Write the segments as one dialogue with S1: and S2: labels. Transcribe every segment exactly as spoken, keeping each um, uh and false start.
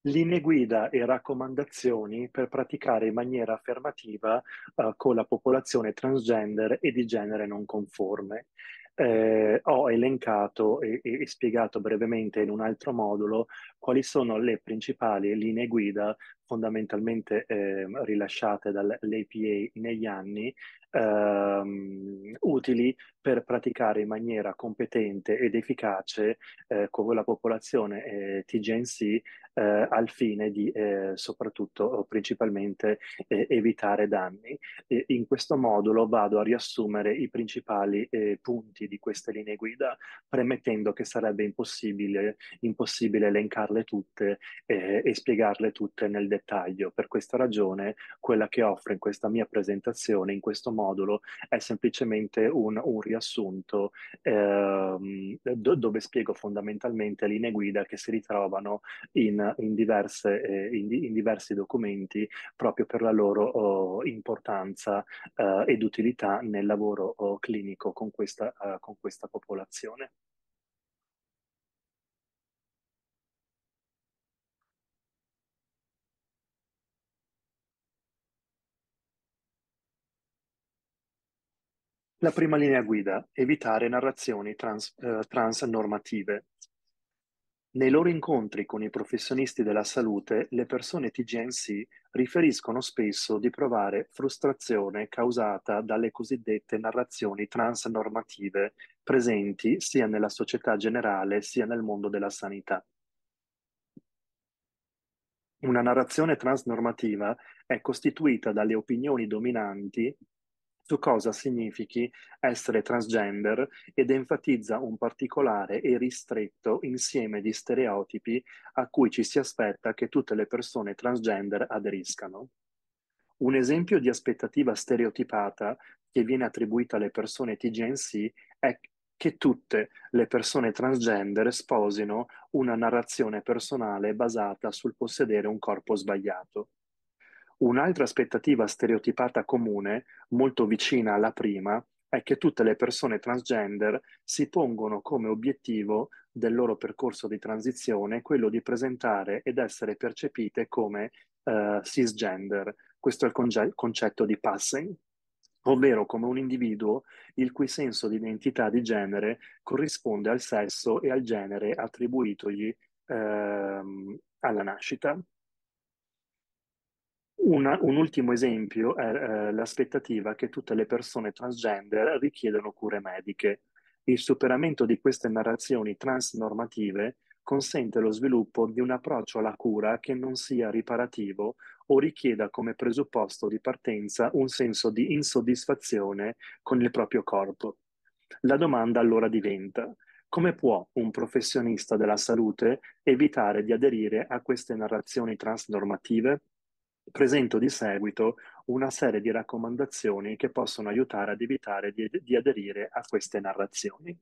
S1: Linee guida e raccomandazioni per praticare in maniera affermativa, eh, con la popolazione transgender e di genere non conforme. Eh, ho elencato e, e- e spiegato brevemente in un altro modulo quali sono le principali linee guida fondamentalmente ehm, rilasciate dall'A P A negli anni, ehm, utili per praticare in maniera competente ed efficace eh, con la popolazione eh, T G N C, eh, al fine di eh, soprattutto o principalmente eh, evitare danni. E in questo modulo vado a riassumere i principali eh, punti di queste linee guida, premettendo che sarebbe impossibile, impossibile elencarle tutte eh, e spiegarle tutte nel dettaglio. Per questa ragione, quella che offro in questa mia presentazione, in questo modulo, è semplicemente un, un riassunto ehm, do- dove spiego fondamentalmente linee guida che si ritrovano in, in diverse, eh, in, di- in diversi documenti proprio per la loro oh, importanza eh, ed utilità nel lavoro oh, clinico con questa, eh, con questa popolazione. La prima linea guida: evitare narrazioni trans, eh, transnormative. Nei loro incontri con i professionisti della salute, le persone T G N C riferiscono spesso di provare frustrazione causata dalle cosiddette narrazioni transnormative presenti sia nella società generale sia nel mondo della sanità. Una narrazione transnormativa è costituita dalle opinioni dominanti su cosa significhi essere transgender ed enfatizza un particolare e ristretto insieme di stereotipi a cui ci si aspetta che tutte le persone transgender aderiscano. Un esempio di aspettativa stereotipata che viene attribuita alle persone T G N C è che tutte le persone transgender sposino una narrazione personale basata sul possedere un corpo sbagliato. Un'altra aspettativa stereotipata comune, molto vicina alla prima, è che tutte le persone transgender si pongono come obiettivo del loro percorso di transizione quello di presentare ed essere percepite come eh, cisgender. Questo è il conge- concetto di passing, ovvero come un individuo il cui senso di identità di genere corrisponde al sesso e al genere attribuitogli ehm, alla nascita. Una- un ultimo esempio è eh, l'aspettativa che tutte le persone transgender richiedono cure mediche. Il superamento di queste narrazioni transnormative consente lo sviluppo di un approccio alla cura che non sia riparativo o richieda come presupposto di partenza un senso di insoddisfazione con il proprio corpo. La domanda allora diventa: come può un professionista della salute evitare di aderire a queste narrazioni transnormative? Presento di seguito una serie di raccomandazioni che possono aiutare ad evitare di, di aderire a queste narrazioni.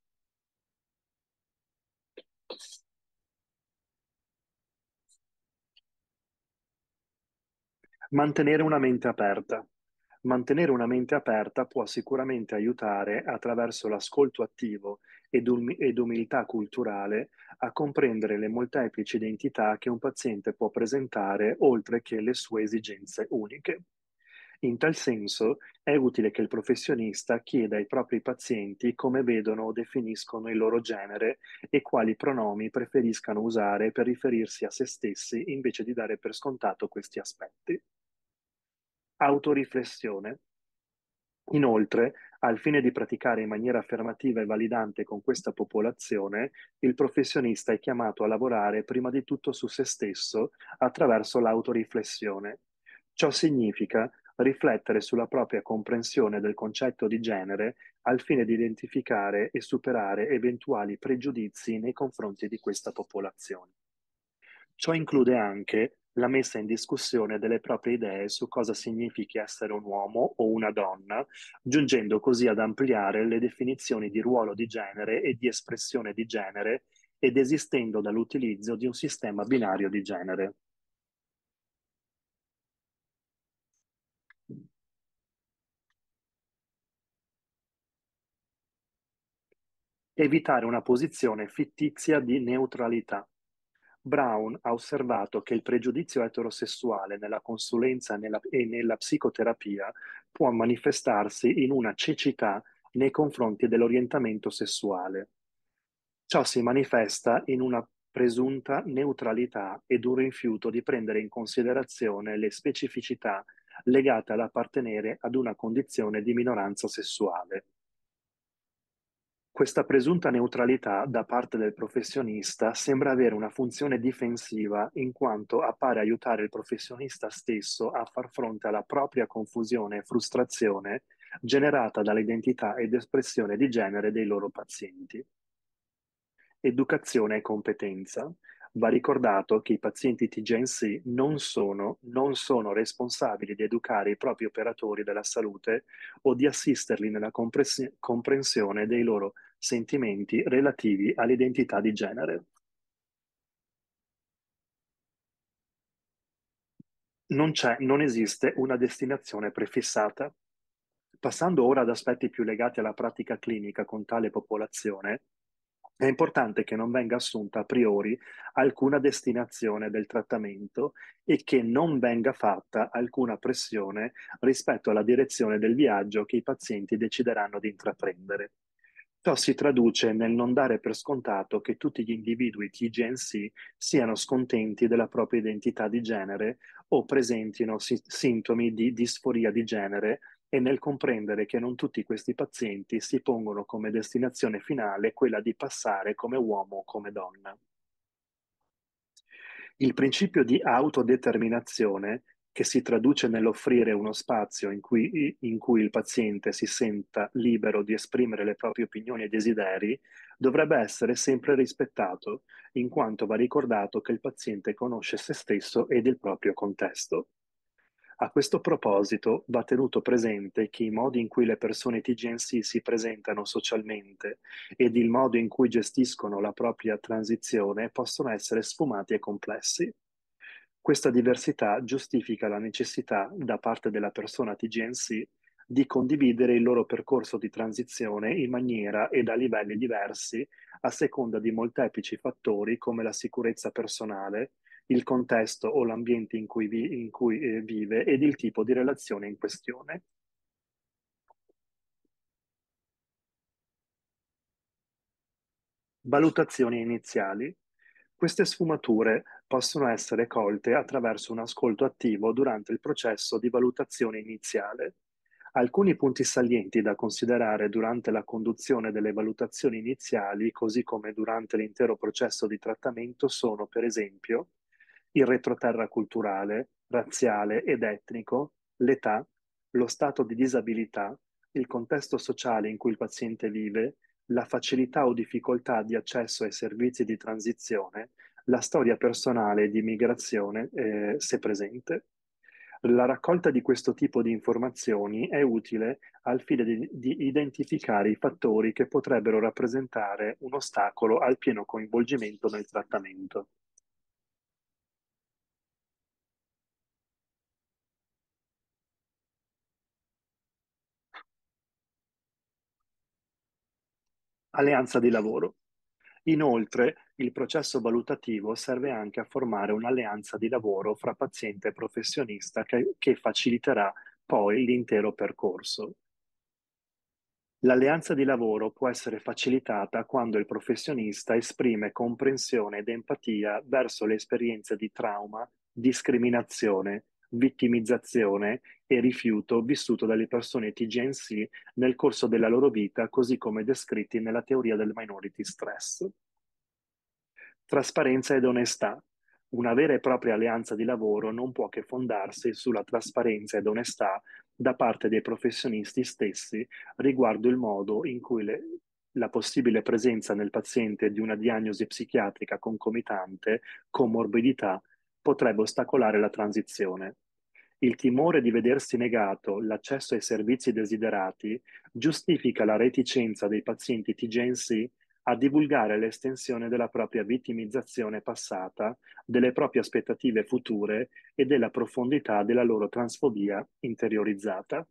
S1: Mantenere una mente aperta. Mantenere una mente aperta può sicuramente aiutare, attraverso l'ascolto attivo ed, um- ed umiltà culturale, a comprendere le molteplici identità che un paziente può presentare, oltre che le sue esigenze uniche. In tal senso, è utile che il professionista chieda ai propri pazienti come vedono o definiscono il loro genere e quali pronomi preferiscano usare per riferirsi a se stessi invece di dare per scontato questi aspetti. Autoriflessione. Inoltre, al fine di praticare in maniera affermativa e validante con questa popolazione, il professionista è chiamato a lavorare prima di tutto su se stesso attraverso l'autoriflessione. Ciò significa riflettere sulla propria comprensione del concetto di genere al fine di identificare e superare eventuali pregiudizi nei confronti di questa popolazione. Ciò include anche la messa in discussione delle proprie idee su cosa significhi essere un uomo o una donna, giungendo così ad ampliare le definizioni di ruolo di genere e di espressione di genere ed esistendo dall'utilizzo di un sistema binario di genere. Evitare una posizione fittizia di neutralità. Brown ha osservato che il pregiudizio eterosessuale nella consulenza nella- e nella psicoterapia può manifestarsi in una cecità nei confronti dell'orientamento sessuale. Ciò si manifesta in una presunta neutralità ed un rifiuto di prendere in considerazione le specificità legate all'appartenere ad una condizione di minoranza sessuale. Questa presunta neutralità da parte del professionista sembra avere una funzione difensiva in quanto appare aiutare il professionista stesso a far fronte alla propria confusione e frustrazione generata dall'identità ed espressione di genere dei loro pazienti. Educazione e competenza. Va ricordato che i pazienti T G N C non sono, non sono responsabili di educare i propri operatori della salute o di assisterli nella comprens- comprensione dei loro sentimenti relativi all'identità di genere. Non c'è, non esiste una destinazione prefissata. Passando ora ad aspetti più legati alla pratica clinica con tale popolazione, è importante che non venga assunta a priori alcuna destinazione del trattamento e che non venga fatta alcuna pressione rispetto alla direzione del viaggio che i pazienti decideranno di intraprendere. Ciò si traduce nel non dare per scontato che tutti gli individui T G N C siano scontenti della propria identità di genere o presentino si- sintomi di disforia di genere e nel comprendere che non tutti questi pazienti si pongono come destinazione finale quella di passare come uomo o come donna. Il principio di autodeterminazione, che si traduce nell'offrire uno spazio in cui, in cui il paziente si senta libero di esprimere le proprie opinioni e desideri, dovrebbe essere sempre rispettato, in quanto va ricordato che il paziente conosce se stesso ed il proprio contesto. A questo proposito va tenuto presente che i modi in cui le persone T G N C si presentano socialmente ed il modo in cui gestiscono la propria transizione possono essere sfumati e complessi. Questa diversità giustifica la necessità da parte della persona T G N C di condividere il loro percorso di transizione in maniera ed a livelli diversi a seconda di molteplici fattori come la sicurezza personale, il contesto o l'ambiente in cui, vi- in cui, eh, vive ed il tipo di relazione in questione. Valutazioni iniziali. Queste sfumature possono essere colte attraverso un ascolto attivo durante il processo di valutazione iniziale. Alcuni punti salienti da considerare durante la conduzione delle valutazioni iniziali, così come durante l'intero processo di trattamento, sono, per esempio, il retroterra culturale, razziale ed etnico, l'età, lo stato di disabilità, il contesto sociale in cui il paziente vive, la facilità o difficoltà di accesso ai servizi di transizione, la storia personale di migrazione, eh, se presente. La raccolta di questo tipo di informazioni è utile al fine di, di identificare i fattori che potrebbero rappresentare un ostacolo al pieno coinvolgimento nel trattamento. Alleanza di lavoro. Inoltre, il processo valutativo serve anche a formare un'alleanza di lavoro fra paziente e professionista che, che faciliterà poi l'intero percorso. L'alleanza di lavoro può essere facilitata quando il professionista esprime comprensione ed empatia verso le esperienze di trauma, discriminazione, vittimizzazione e rifiuto vissuto dalle persone T G N C nel corso della loro vita, così come descritti nella teoria del minority stress. Trasparenza ed onestà. Una vera e propria alleanza di lavoro non può che fondarsi sulla trasparenza ed onestà da parte dei professionisti stessi riguardo il modo in cui le- la possibile presenza nel paziente di una diagnosi psichiatrica concomitante, comorbidità, potrebbe ostacolare la transizione. Il timore di vedersi negato l'accesso ai servizi desiderati giustifica la reticenza dei pazienti T G N C a divulgare l'estensione della propria vittimizzazione passata, delle proprie aspettative future e della profondità della loro transfobia interiorizzata.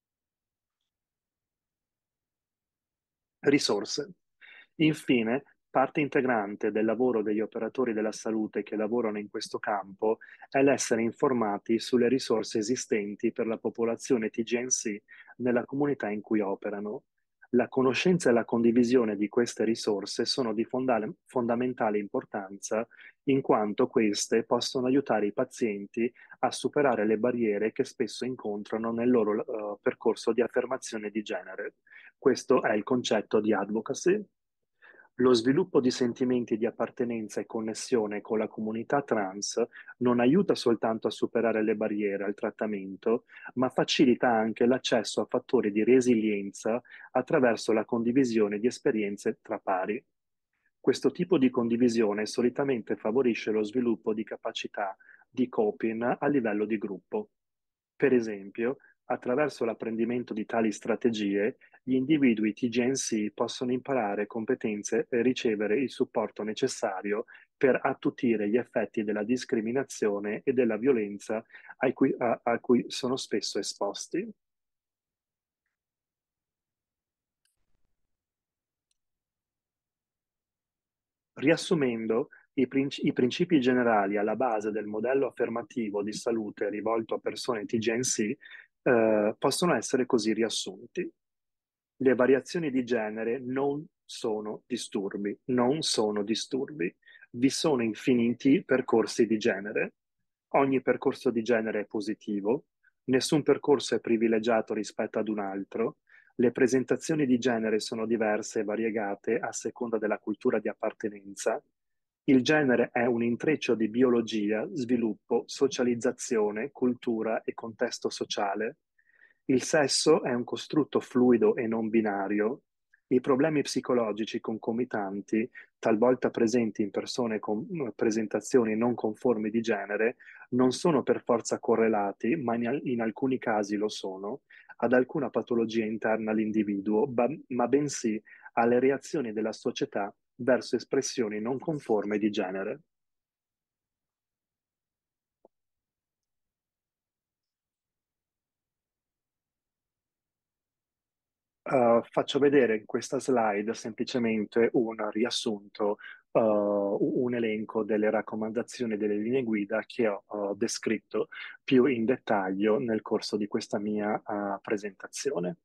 S1: Risorse. Infine, Parte integrante del lavoro degli operatori della salute che lavorano in questo campo è l'essere informati sulle risorse esistenti per la popolazione T G N S nella comunità in cui operano. La conoscenza e la condivisione di queste risorse sono di fonda- fondamentale importanza in quanto queste possono aiutare i pazienti a superare le barriere che spesso incontrano nel loro eh, percorso di affermazione di genere. Questo è il concetto di advocacy. Lo sviluppo di sentimenti di appartenenza e connessione con la comunità trans non aiuta soltanto a superare le barriere al trattamento, ma facilita anche l'accesso a fattori di resilienza attraverso la condivisione di esperienze tra pari. Questo tipo di condivisione solitamente favorisce lo sviluppo di capacità di coping a livello di gruppo. Per esempio, attraverso l'apprendimento di tali strategie, gli individui T G N S possono imparare competenze e ricevere il supporto necessario per attutire gli effetti della discriminazione e della violenza a cui, a, a cui sono spesso esposti. Riassumendo, i, princi- i principi generali alla base del modello affermativo di salute rivolto a persone T G N S eh, possono essere così riassunti. Le variazioni di genere non sono disturbi, non sono disturbi. Vi sono infiniti percorsi di genere. Ogni percorso di genere è positivo, nessun percorso è privilegiato rispetto ad un altro. Le presentazioni di genere sono diverse e variegate a seconda della cultura di appartenenza. Il genere è un intreccio di biologia, sviluppo, socializzazione, cultura e contesto sociale. Il sesso è un costrutto fluido e non binario. I problemi psicologici concomitanti, talvolta presenti in persone con eh, presentazioni non conformi di genere, non sono per forza correlati, ma in, in alcuni casi lo sono, ad alcuna patologia interna all'individuo, ba- ma bensì alle reazioni della società verso espressioni non conformi di genere. Uh, faccio vedere in questa slide semplicemente un riassunto, uh, un elenco delle raccomandazioni e delle linee guida che ho uh, descritto più in dettaglio nel corso di questa mia uh, presentazione.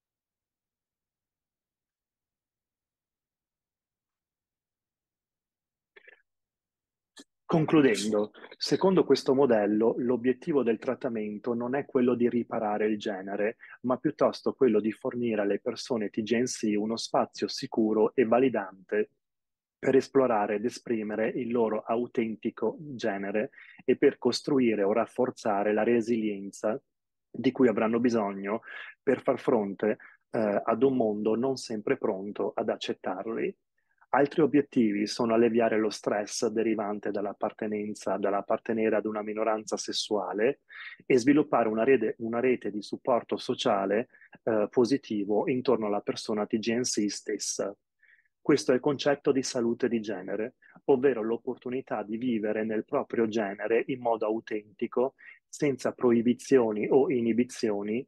S1: Concludendo, secondo questo modello, l'obiettivo del trattamento non è quello di riparare il genere, ma piuttosto quello di fornire alle persone T G N S uno spazio sicuro e validante per esplorare ed esprimere il loro autentico genere e per costruire o rafforzare la resilienza di cui avranno bisogno per far fronte eh, ad un mondo non sempre pronto ad accettarli. Altri obiettivi sono alleviare lo stress derivante dall'appartenenza, dall'appartenere ad una minoranza sessuale e sviluppare una rete, una rete di supporto sociale eh, positivo intorno alla persona T G N S stessa. Questo è il concetto di salute di genere, ovvero l'opportunità di vivere nel proprio genere in modo autentico, senza proibizioni o inibizioni,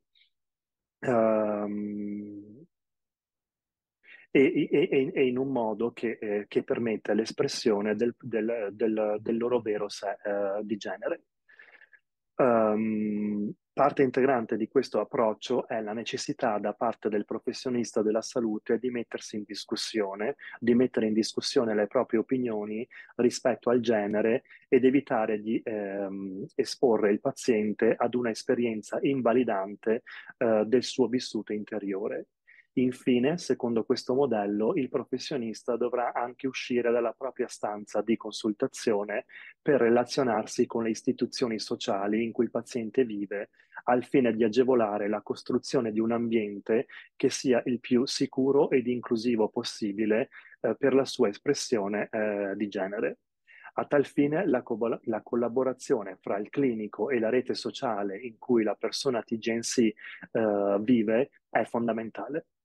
S1: ehm, e, e- e- e in un modo che, eh, che permette l'espressione del, del- del- del loro vero sé, eh, di genere. Um, parte integrante di questo approccio è la necessità da parte del professionista della salute di mettersi in discussione, di mettere in discussione le proprie opinioni rispetto al genere ed evitare di ehm, esporre il paziente ad una esperienza invalidante eh, del suo vissuto interiore. Infine, secondo questo modello, il professionista dovrà anche uscire dalla propria stanza di consultazione per relazionarsi con le istituzioni sociali in cui il paziente vive, al fine di agevolare la costruzione di un ambiente che sia il più sicuro ed inclusivo possibile eh, per la sua espressione eh, di genere. A tal fine, la, co- la collaborazione fra il clinico e la rete sociale in cui la persona T G N S eh, vive è fondamentale.